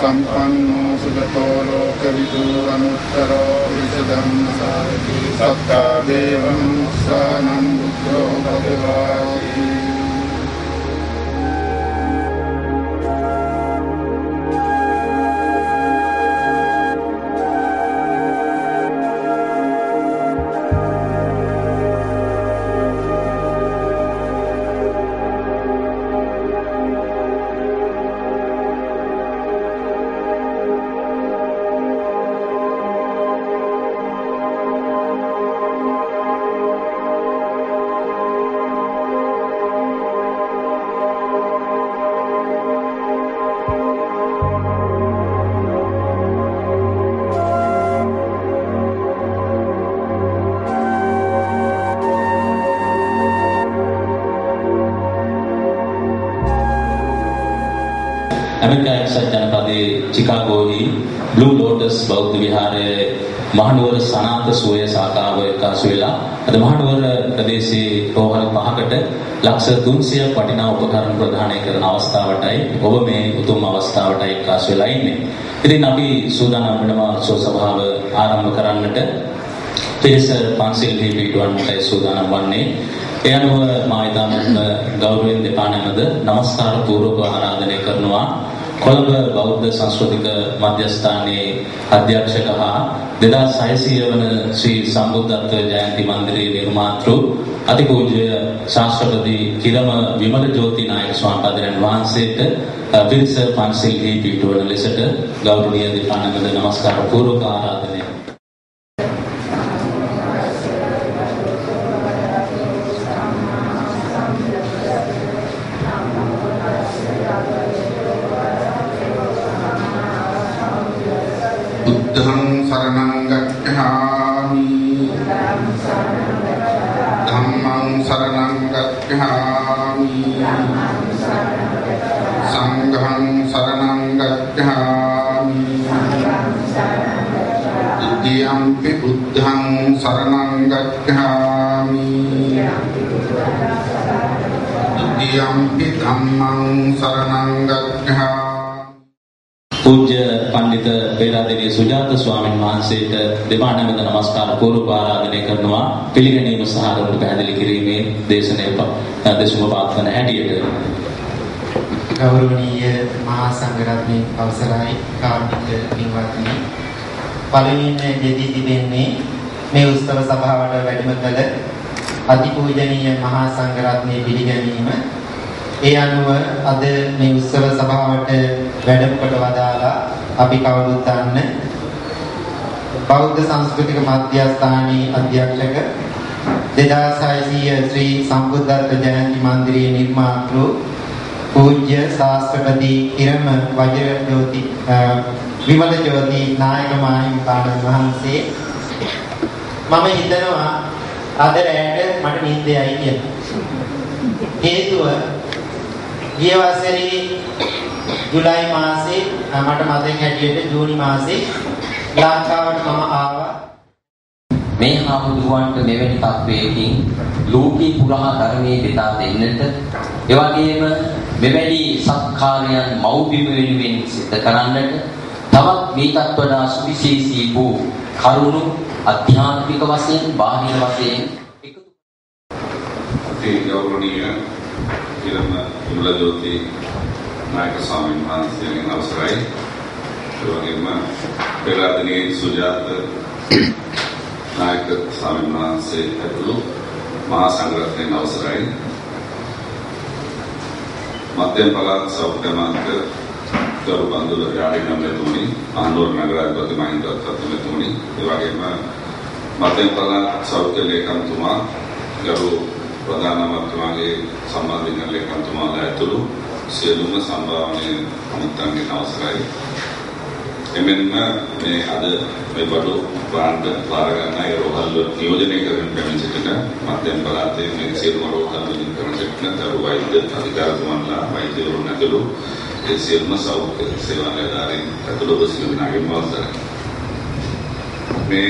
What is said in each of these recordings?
සම්පන්නෝ සුගතෝ ලෝකවිදු අනුත්තරෝ විසදම්සාරති සත්තා දේවං සානං බුද්ධෝ භගවාති. ඇමරිකාවේ සත්‍යනපදයේ චිකාගෝහි blue Lotus බෞද්ධ විහාරයේ මහනුවර සනාත සෝය ශාඛාව එක්කාසු වෙලා අද මහනුවර ප්‍රදේශයේ රෝහල් 5කට ලක්ෂ 300ක් වටිනා උපකරණ ප්‍රදානය කරන අවස්ථාවටයි ඔබ මේ උතුම් අවස්ථාවටයි එක්කාසු වෙලා ඉන්නේ. ඉතින් අපි සූදානම් වෙනවා සෝ සභාව ආරම්භ කරන්නට. පිරිස පන්සල්හි පිටවන්නටයි සූදානම් වන්නේ. ඒ අනුව මා ඉතාමත් ගෞරවයෙන් දෙපා නැමද නමස්කාර පූර්වක ආරාධනය කරනවා කොළඹ බෞද්ධ සංස්කෘතික මධ්‍යස්ථානයේ අධ්‍යක්ෂක හා 2600 වන ශ්‍රී සම්බුද්ධත්ව ජයන්ති මන්දිරයේ නිර්මාතෘ අතිපූජ්‍ය ශාස්ත්‍රපති කිරම විමල ජෝති නායක ස්වාමීන් වහන්සේට පිරිස පන්සල්හි පිටවන ලෙසට ගෞරවනීය දෙපා නැමද නමස්කාර පූර්වක ආරාධනය. शरणं गच्छामि धम्मं शरणं गच्छामि संघं शरणं गच्छामि द्वितीयंपि बुद्धं शरणं गच्छामि तृतीयंपि धम्मं शरणं गच्छामि. पूज्य पंडित पेरादेवी सुजात स्वामी වහන්සේට දෙපා නැමද නමස්කාර පූර්වක ආරාධනය කරනවා පිළිගැනීම සහ අරුණ පැහැදිලි කිරීමේ දේශනාව දෙසුම පාත්වන හැටියට. ගෞරවනීය මහා සංඝරත්නයේ අවසරයි කාර්මික පින්වත්නි, පළමුවෙන් දෙදී තිබෙන්නේ මේ උත්සව සභාවට වැඩම කළ අතිපූජනීය මහා සංඝරත්නයේ පිළිගැනීම. ඒ අනුව අද මේ උත්සව සභාවට වැඩම කොට වදාලා අපි කවුරුත් දන්න බෞද්ධ සංස්කෘතික මධ්‍යස්ථානයේ අධ්‍යක්ෂක 2600 ශ්‍රී සම්බුද්ධත්ව ජයන්ති මන්දිරයේ නිර්මාතෘ පූජ්‍ය ශාස්ත්‍රපති කිරම වජිරජෝති විමල ජෝති නායක මාහිමිපාණන් වහන්සේ, මම හිතනවා අද රැයට මට නිින්ද යයි කියලා. හේතුව ගිය වසරේ ජුලයි මාසේ මට මතක හැටියට ජූනි මාසේ ලංකාවට මම ආවා. මේ හාමුදුරුවන්ට මෙවැනි තත්වයකින් ලෝකී පුරා ධර්මයේ දෙතා දෙන්නට, එවැගේම මෙවැනි සත්කාරයන් මෞබිම වෙනුවෙන් සිද්ධ කරන්නට තවත් මේකත් වඩා සුවිශේෂී වූ කරුණු අධ්‍යාත්මික වශයෙන් බාහිර වශයෙන් එකතු ගෞරවනීය කිරම විමල ජෝති නායක ස්වාමීන් වහන්සේගෙන් අවසරයි. ඒ වගේම පෙරාදෙණියේ සුජාත නායක ස්වාමීන් වහන්සේ ඇතුළු මහා සංඝරත්නයන් අවසරයි. මධ්‍යම පළාත් සෞඛ්‍ය අමාත්‍ය ගරු බන්දුල යාරිනම් මෙතුමනි, මහනුවර නගරාධිපති මහින්ද රත්නත්‍ර මෙතුමනි, ඒ වගේම මධ්‍යම පළාත් සෞඛ්‍ය ලේකම්තුමා ගරු ප්‍රධාන අමාත්‍යවරයාගේ සම්බන්ධිත ලේකම්තුමාලා ඇතුළු සියලුම සම්භාවනීය අමුත්තන්ගෙන් අවසරයි. එමෙන්ම මේ අද මේ බඩු බාණ්ඩ බාර ගන්න අය රෝහල් නියෝජනය කරමින් පැමිණ සිටින මධ්‍යම පළාතේ මේ සියලුම රෝහල් වලින් කරන සිටින දරු වෛද්‍ය අධිකාරිතුමන්ලා වෛද්‍යවරුන් ඇතුළු ඒ සියලුම සෞඛ්‍ය සේවා නිලධාරීන් ඇතුළු ඔබ සියලු දෙනාගේම අවසරයි. මේ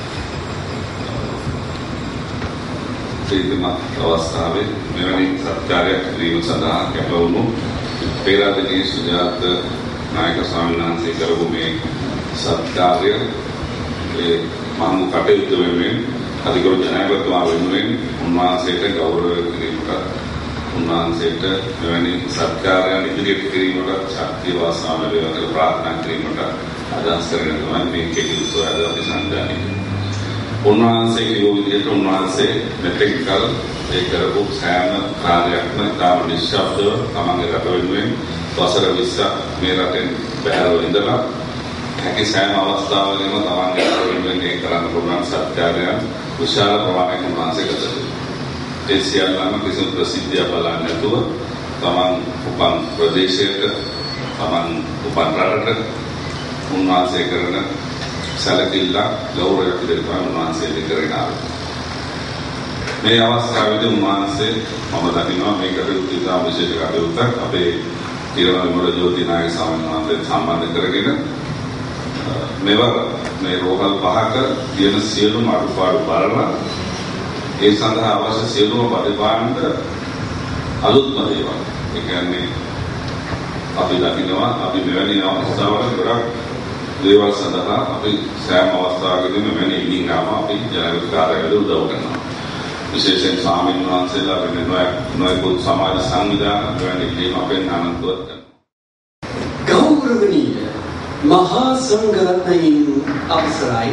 ප්‍රීතිමත් අවස්ථාවේ මෙවැනි සත්කාරයක් කිරීම සඳහා කැපවුණු පේරාදෙණියේ සුජාත නායක ස්වාමීන් වහන්සේ කරපු මේ සත්කාරය මම කටයුතු වෙනුවෙන් අධිකරු ජනාධිපතිතුමා වෙනුවෙන් උන්වහන්සේට ගෞරව කිරීමට උන්වහන්සේට මෙවැනි සත්කාරයන් ඉදිරියට කිරීමට ශක්තිය වාසනාව ලැබේවා කියලා ප්‍රාර්ථනා කිරීමට අදහස් කරගෙන තමයි මේ කෙටිුත්සවය අද අපි සංවිධානය. උන්වහන්සේ කියෝ විදිහට උන්වහන්සේ මෙතෙක් කල ඒ කරපු සෑම කාර්යයක්ම තාම නිශ්ශබ්දව තමන්ගේ රට වෙනුවෙන් වසර 20ක් මේ රටෙන් බැහැරව ඉඳලා හැකි සෑම අවස්ථාවකම තමන්ගේ රට වෙනුවෙන් ඒ කරන්න පුළුවන් සත්කාරයන් විශාල ප්‍රමාණයක උන්වහන්සේ ගත කළා. ඒ සියල්ලම කිසිම ප්‍රසිද්ධියක් බලන්නේ නැතුව තමන් උපන් ප්‍රදේශයට තමන් උපන් රටට උන්වහන්සේ කරන සැලකිල්ල ගෞරවයක් විදිහට උන්වහන්සේ දෙකරගෙන ආවා. මේ අවස්ථාවේදී උන්වහන්සේ මම දකිනවා මේ කටයුතු ඉතා විශේෂ කටයුත්තක් අපේ තිරණ විමල ජෝති නායක ස්වාමීන් වහන්සේ සම්බන්ධ කරගෙන මෙවර මේ රෝහල් පහක තියෙන සියලුම අඩුපාඩු බලලා ඒ සඳහා අවශ්‍ය සියලුම පරිපාලනට අලුත්ම දේවල්. ඒ කියන්නේ අපි දකිනවා අපි මෙවැනි අවස්ථාවල ගොඩක් දේවල් සඳහා අපි සෑම අවස්ථාවකදීම මෙවැනි ඉල්ලීම් අපි ජනගත කාර්යාලයට උදව් කරනවා. විශේෂයෙන් ස්වාමීන් වහන්සේලා වෙන නොයෙකුත් සමාජ සංවිධාන මෙවැනි ඉල්ලීම් අපෙන් අනන්තවත් කරනවා. ගෞරවනීය මහා සංඝරත්නයන් අවසරයි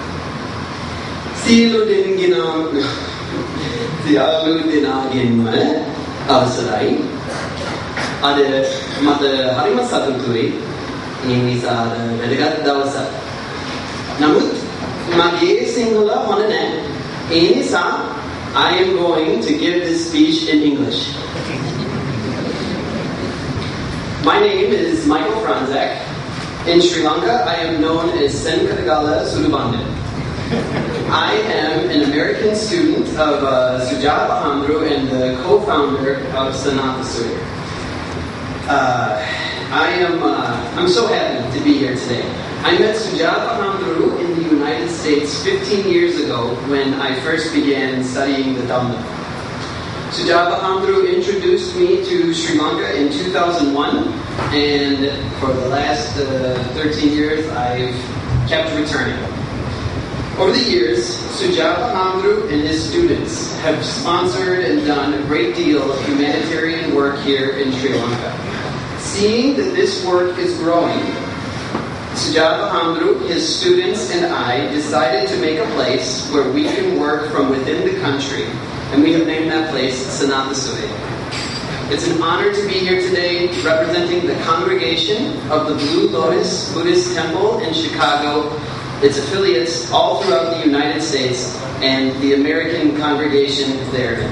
සියලු දෙනාගෙන්ම අවසරයි. අද මට හරිම සතුටුයි. මේ නිසා වැඩගත් දවසක්. නමුත් මගේ සිංහල හොඳ නැහැ. ඒ නිසා I am going to give this speech in English. My name is Michael Franzak. In Sri Lanka, I am known as Sen Kadagala Sudubandhan. I am an American student of Sujata Bahandru and the co-founder of Sanatha Surya. I'm so happy to be here today. I met Sujata Bahandru in the United States 15 years ago when I first began studying the Dhamma. Sujata Bahandru introduced me to Sri Lanka in 2001, and for the last 13 years I've kept returning. Over the years, Sujata Bahandru and his students have sponsored and done a great deal of humanitarian work here in Sri Lanka. Seeing that this work is growing, Sujata Bahandru, his students, and I decided to make a place where we can work from within the country, and we have named that place Sanatha Surya. It's an honor to be here today representing the congregation of the Blue Lotus Buddhist Temple in Chicago, its affiliates all throughout the United States, and the American congregation therein.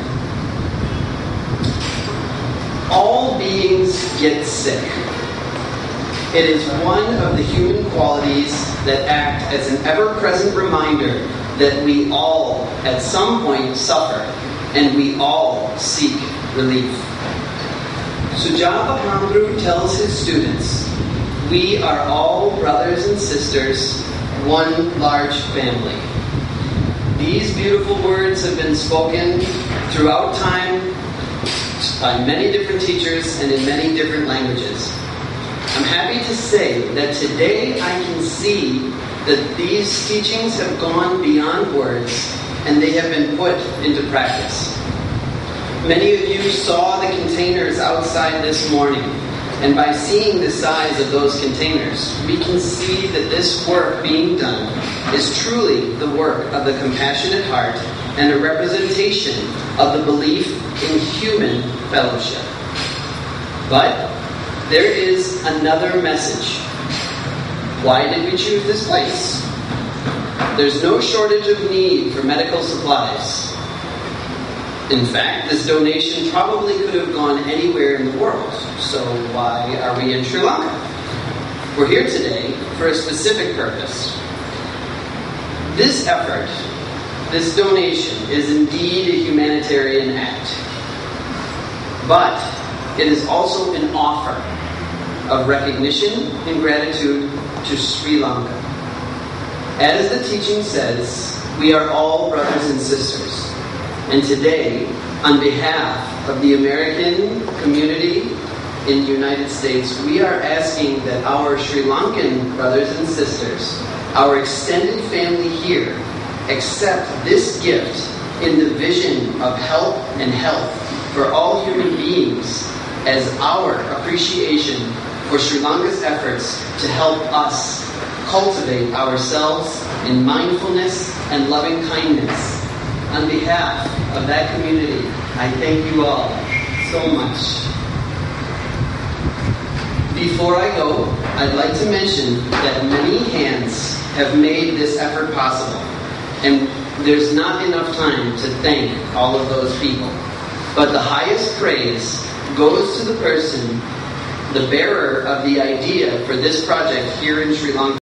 All beings get sick. It is one of the human qualities that act as an ever-present reminder that we all, at some point, suffer, and we all seek relief. Sujata Bahandru tells his students, "We are all brothers and sisters, one large family." These beautiful words have been spoken throughout time by many different teachers and in many different languages. I'm happy to say that today I can see that these teachings have gone beyond words and they have been put into practice. Many of you saw the containers outside this morning, and by seeing the size of those containers, we can see that this work being done is truly the work of the compassionate heart and a representation of the belief in human fellowship. But there is another message. Why did we choose this place? There's no shortage of need for medical supplies. In fact, this donation probably could have gone anywhere in the world. So why are we in Sri Lanka? We're here today for a specific purpose. This effort, this donation, is indeed a humanitarian act. But it is also an offer of recognition and gratitude to Sri Lanka. As the teaching says, we are all brothers and sisters. And today, on behalf of the American community in the United States, we are asking that our Sri Lankan brothers and sisters, our extended family here, accept this gift in the vision of help and health for all human beings as our appreciation for Sri Lanka's efforts to help us cultivate ourselves in mindfulness and loving kindness. On behalf of that community, I thank you all so much. Before I go, I'd like to mention that many hands have made this effort possible, and there's not enough time to thank all of those people. But the highest praise goes to the person, the bearer of the idea for this project here in Sri Lanka.